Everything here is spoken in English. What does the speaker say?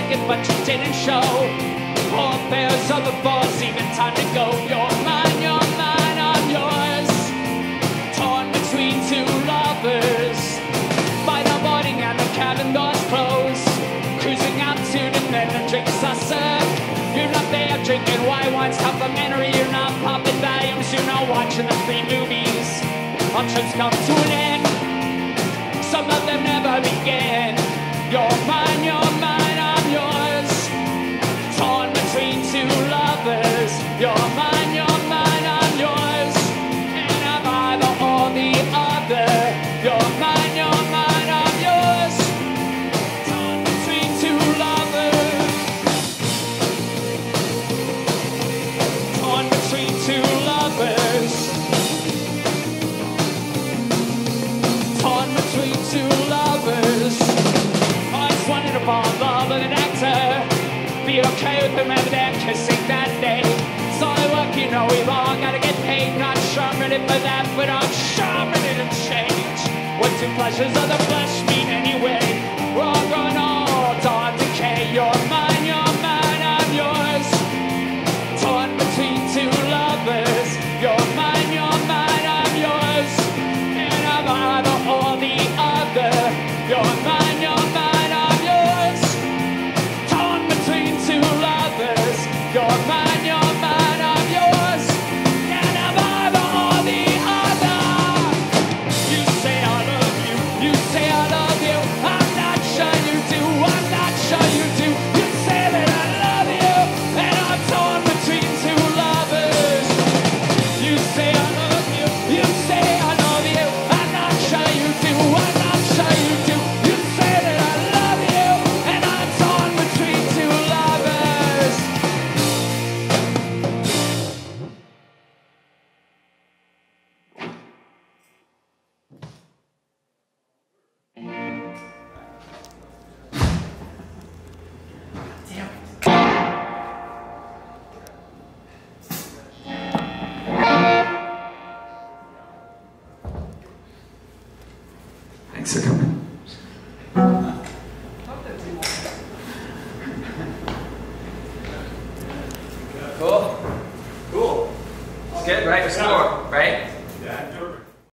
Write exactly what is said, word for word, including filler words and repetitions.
ticket, but you didn't show. All bears on the boards, even time to go. You're mine, you're mine, I'm yours. Torn between two lovers. By the morning and the cabin doors close. Cruising out to the men and drinks I serve. You're not there drinking white wine's complimentary. You're not popping valiums, you're not watching the free movies. Options come to an end. Some of them never begin. You're mine, you're mine, I'm yours. Torn between two lovers. You're mine, you're mine, I'm yours. And I'm either or the other. You're mine, you're mine, I'm yours. Torn between two lovers. Torn between two lovers. Torn between two lovers. I just wanted to fall in love with an actor. Be okay with whomever they're kissing that day. Solid work, you know we all gotta get paid. Not sure I'm ready for that, but I'm sure I'm ready to change. What two pleasures of the flesh mean anyway? We're all growing old, on decay. You're mine, you're mine, I'm yours. Torn between two lovers. You're mine, you're mine, I'm yours. And I'm either or the other. You're mine, you're mine, I'm yours. Torn between two lovers. You're mine, you're mine, I'm yours. And I'm either or the other. You say I love you, you say I love you. I'm not sure you do, I'm not sure you do. You say that I love you, and I'm torn between two lovers. You say I love you, you say I love you. I'm not sure you do, I'm not sure you do. You say that I love you, and I'm torn between two lovers. Thanks for coming. Cool? Cool. It's good, right? The score, right? Yeah.